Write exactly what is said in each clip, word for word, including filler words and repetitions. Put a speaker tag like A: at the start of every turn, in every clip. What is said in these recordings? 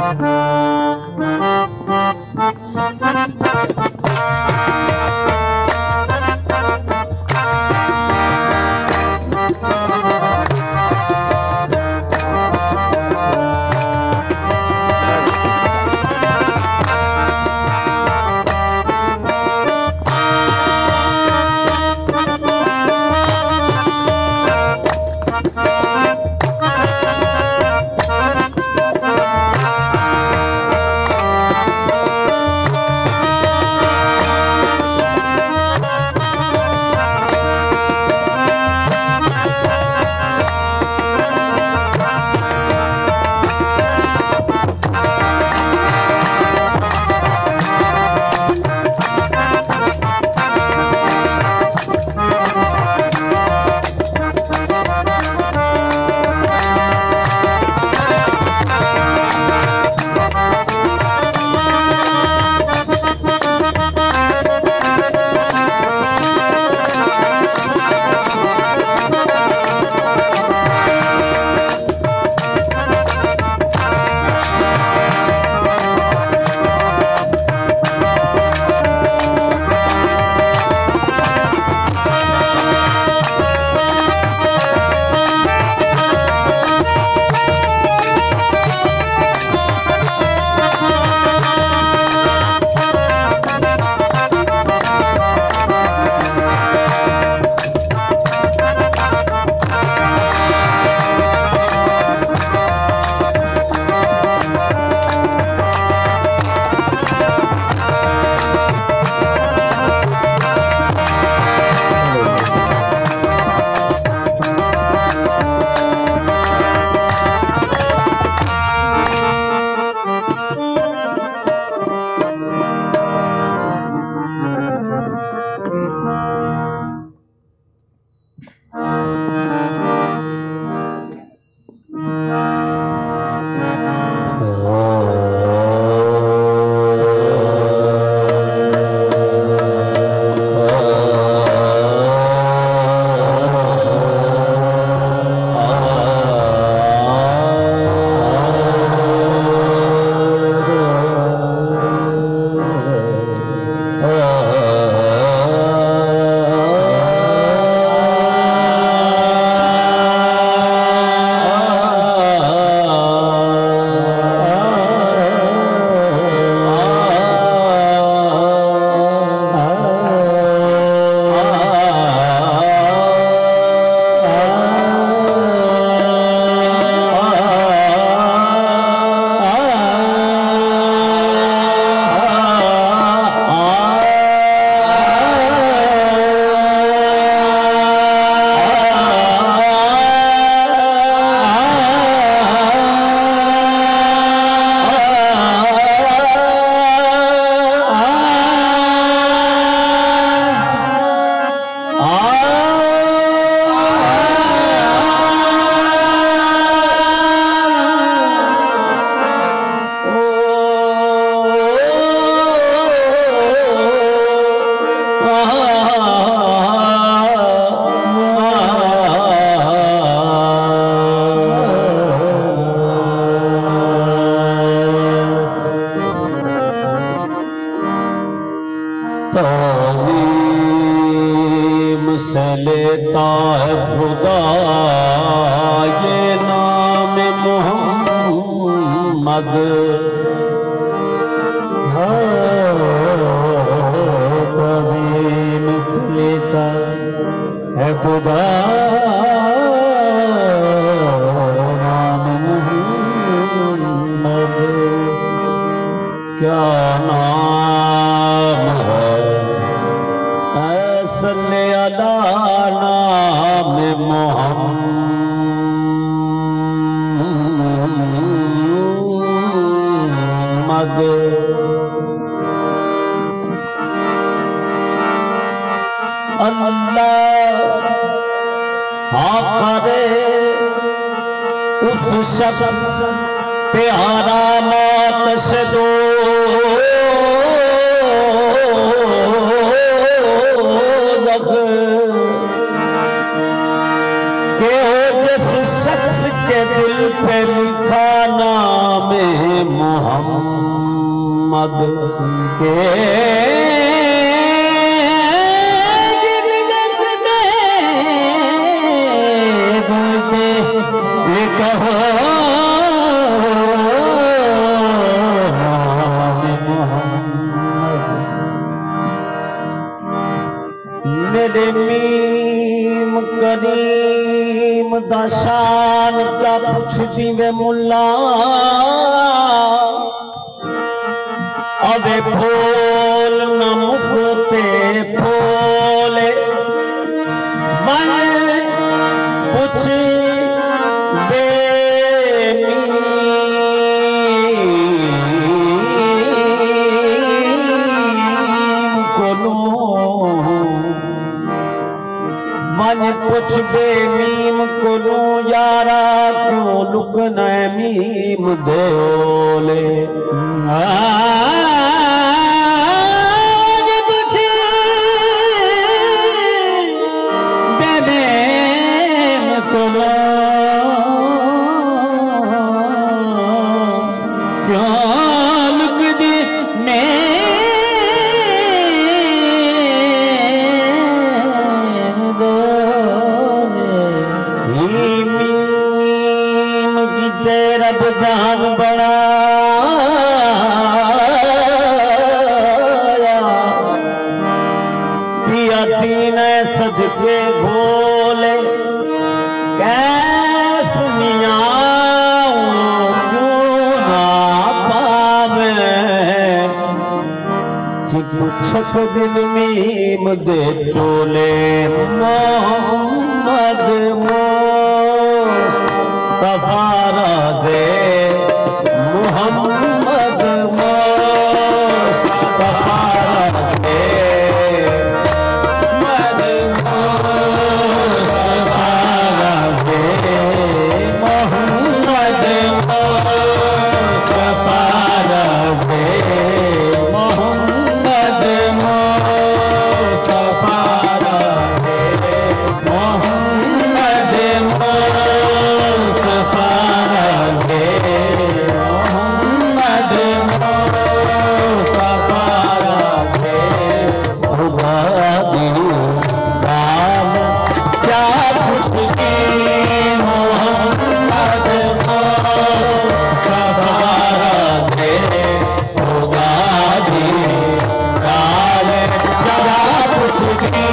A: तज़ीम से लेता है खुदा ये नाम मोहम्मद। तज़ीम से लेता है खुदा नाम मोहम्मद। क्या नाम है सल्ले अला नाम मोहम्मद। अल्लाह करे उस शख्स पे हरामात से दो के हो जिस शख्स के दिल पे लिखा नाम मोहम्मद के मेरे मीम करीम दाशान क्या पूछ दी वे मुल्ला अबे फूल न मुकते फूले मन पूछ बे मन कुछ बे मीम को लू यारा क्यों लुकन मीम देओले रब जान बनाया पिया तीन सदके घोले कैस मियाँ क्यों ना पावे कुछ दिन मीम दे चोले मोहम्मद मुस्तफा राज़े मोहम्मद मुस्तफा राज़े मोहम्मद मुस्तफा राज़े मोहम्मद मुस्तफा राज़े मोहम्मद मुस्तफा राज़े मोहम्मद मुस्तफा राज़े खुदा दिल राम क्या खुशकी मोहम्मद मुस्तफा राज़े खुदा दिल राम क्या खुशकी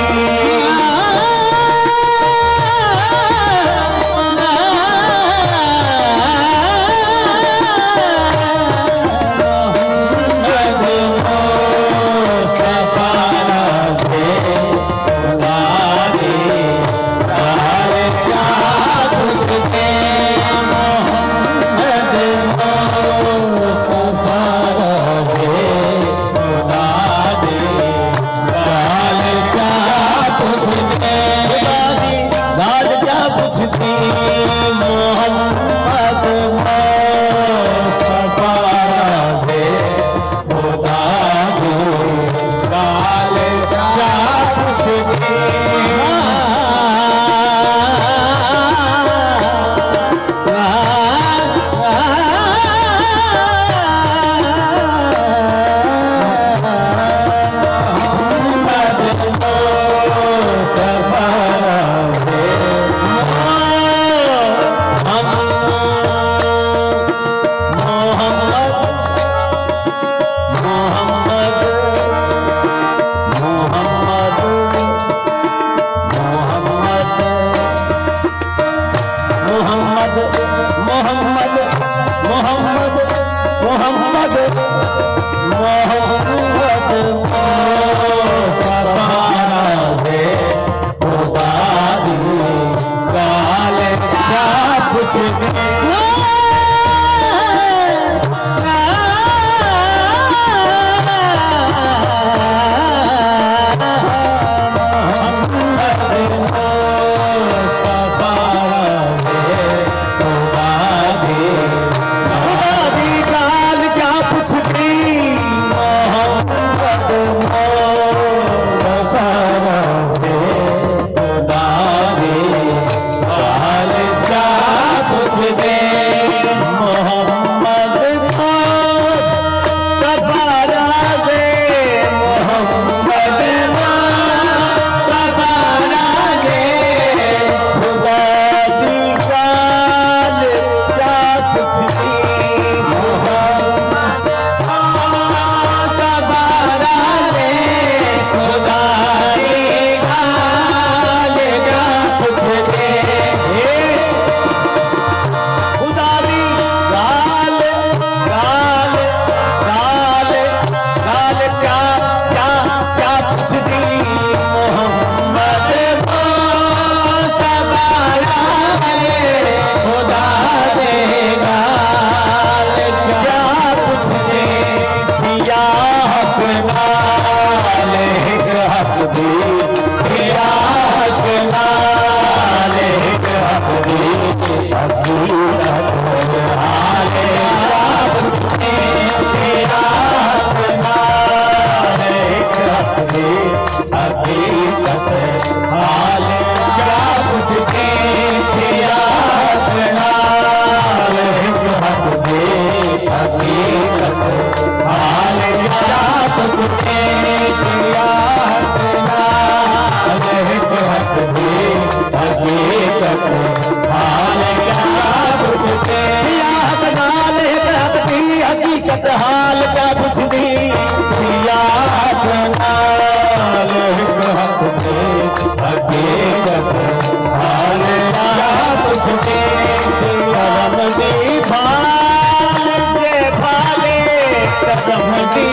A: हकीकत हाल क्या पूछते तेरा अपना है कहते हकीकत हाल क्या पूछते तेरा अपना है कहते हकीकत हाल क्या पूछते तेरा अपना है कहते हकीकत हाल क्या पूछते याद नाल कहती हकीकत हाल क्या पूछती याद नाल कहते हकीकत हाल क्या पूछते कदम दी भाल जे भाले कदम दी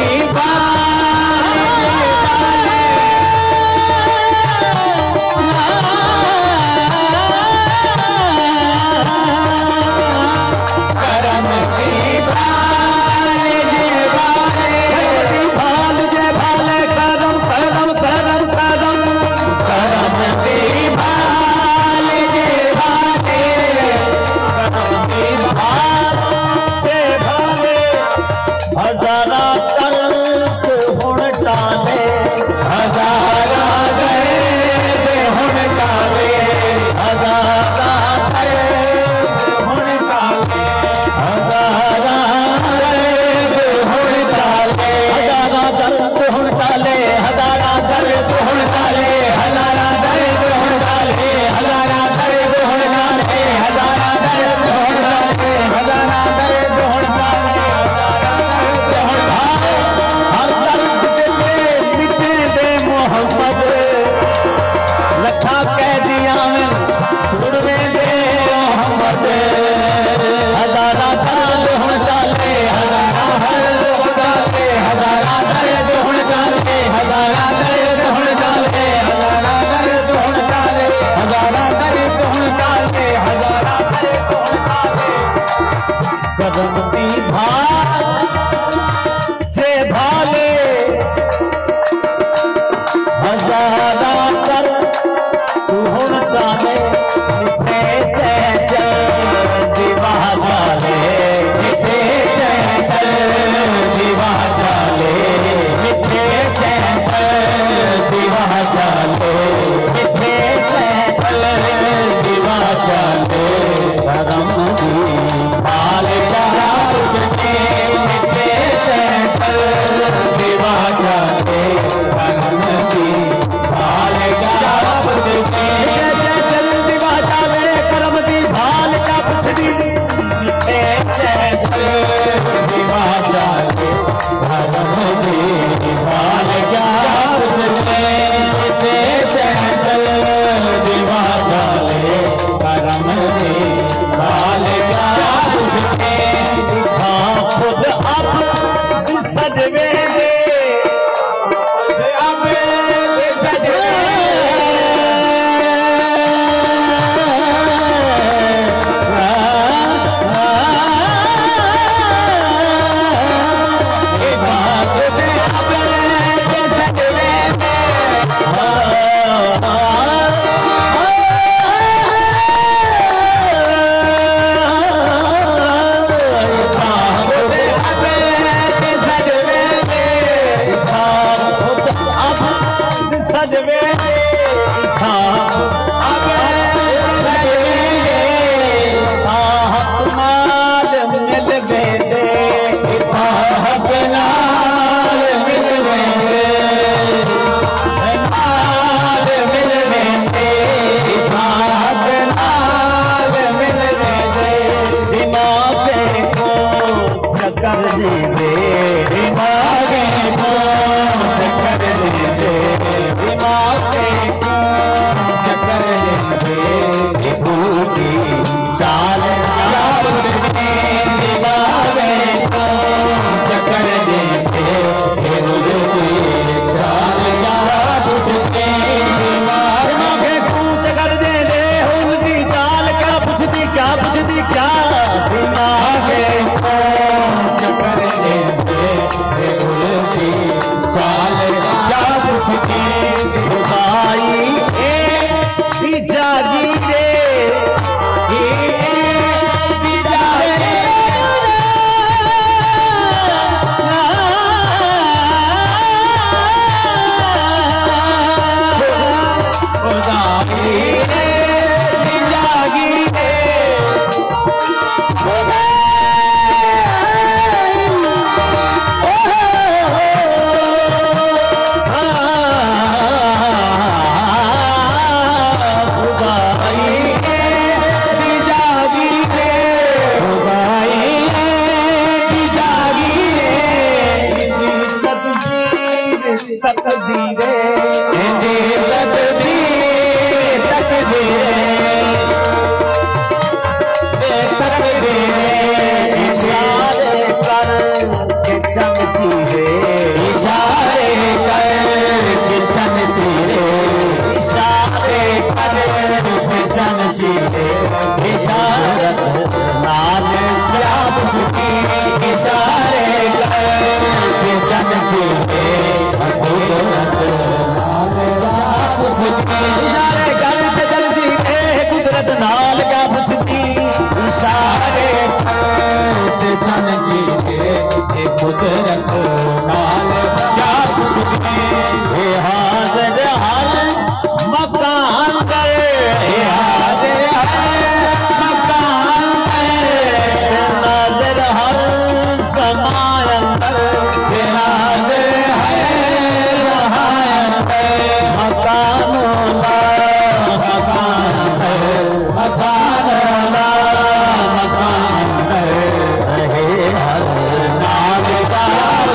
A: हजारा तर्क हुण टाले हजारा दर्द हुण टाले हजारा दर्द हुण टाले हजारा दर्द हुण टाले हजारा दर्द हुण टाले हजारा दर्द हुण टाले हजारा दर्द हुण टाले हजारा दर्द हुण टाले हजारा दर्द हुण टाले हजारा दर्द हुण टाले हर दर्द दिले मिटे दे मोहम्मद लखा कह दिया छुड़वे दे मोहम्मद हजारा दर्द हुण टाले हजारा दर्द हुण टाले हजारा दर्द हुण टाले हजारा दर्द हुण टाले हजारा दर्द हुण टाले हजारा दर्द हुण टाले हजारा दर्द हुण टाले कदम दी भाल जे भाले हजारा कर तू हुण टाले मिठे चैचल दीवा जाले मिठे चैचल दीवा जाले मिठे चैचल दीवा जाले मिठे चैचल दीवा जाले करम दी भाल क्या पूछते मिठे चैचल दीवा जाले करम दी भाल क्या पूछते चैचल दीवा जाले करम दी भाल क्या पूछती मिठे चैचल दीवा जाले करम दी भाल क्या पूछते मिठे चैचल दीवा जाले करम दी भाल क्या पूछते दिखा खुद अब सजवे दे अब सजवे बात दे अब सजवे दे कुदरत नाल क्या पुछदे ये हाज़िर हर मकान पर ये हाज़िर हर मकान पर नाज़िर हर समय अंदर ये नाज़िर है जहां अंदर मकानों मकान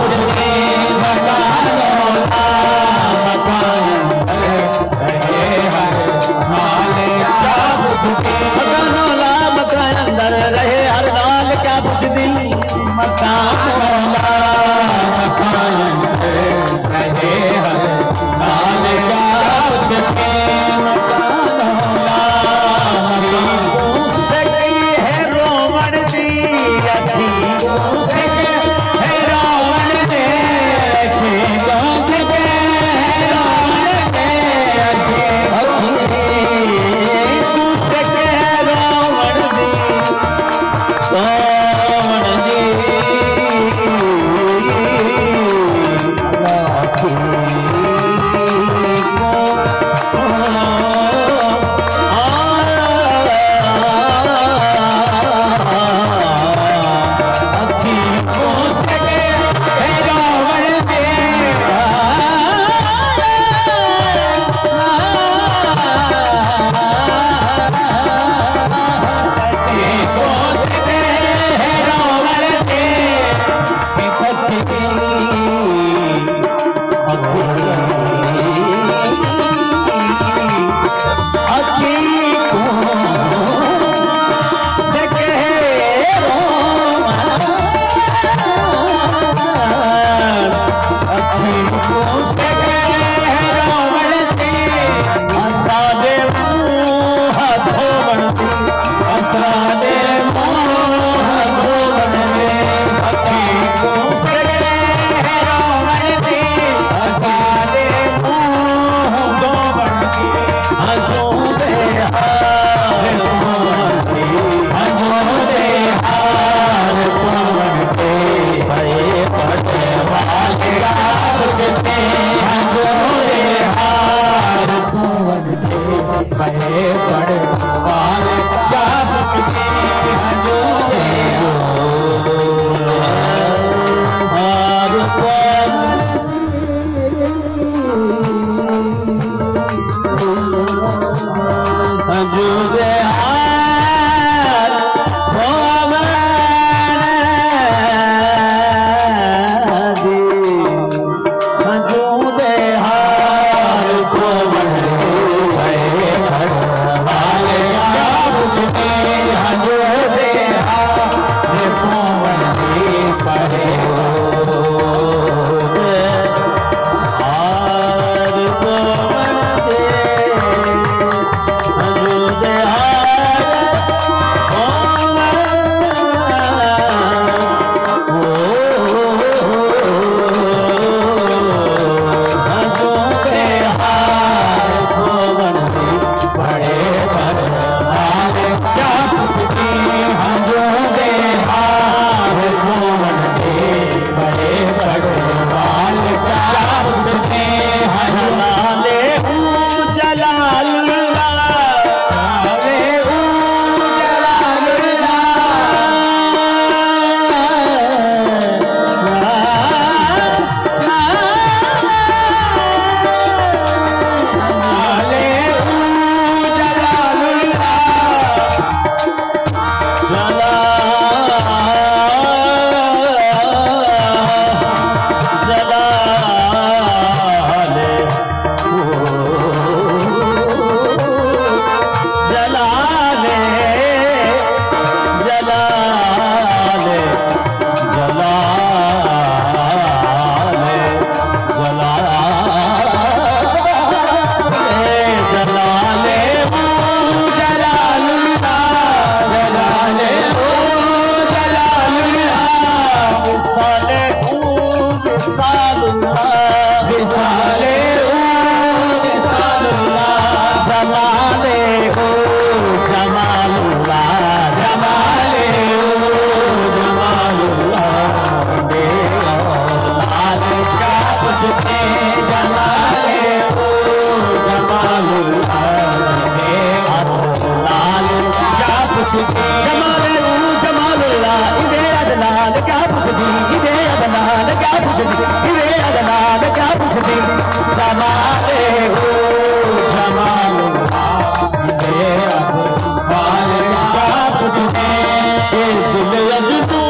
A: पुछदी जमाले रू जमालुल्लाह इदे अदनान क्या पुछदी इदे अदनान क्या पुछदी इदे अदनान क्या पुछदी जमाले रू जमालुल्लाह इदे अदनान क्या पुछदी ए दिल अज़नू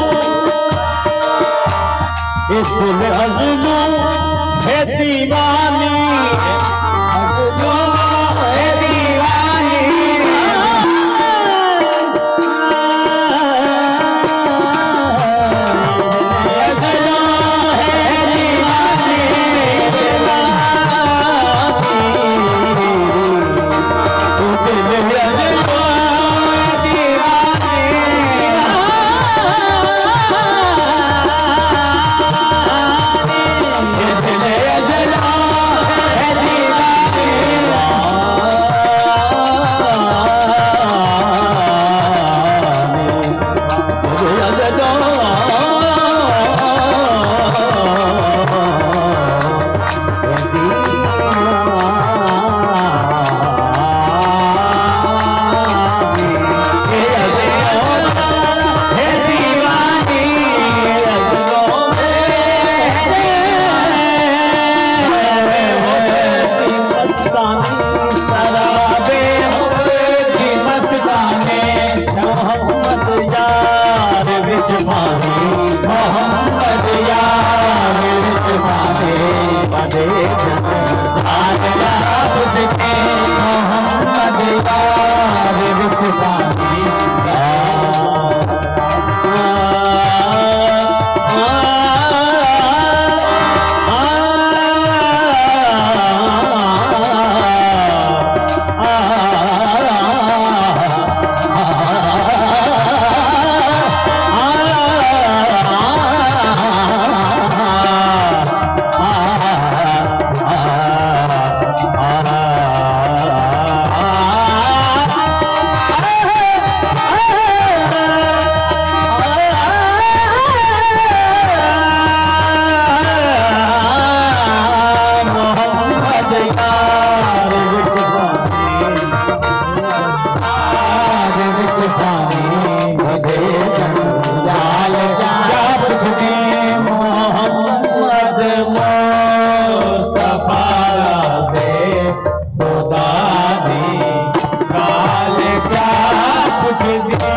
A: ए दिल अज़नू है दीवानी
B: खुदा दी काल क्या पुछदी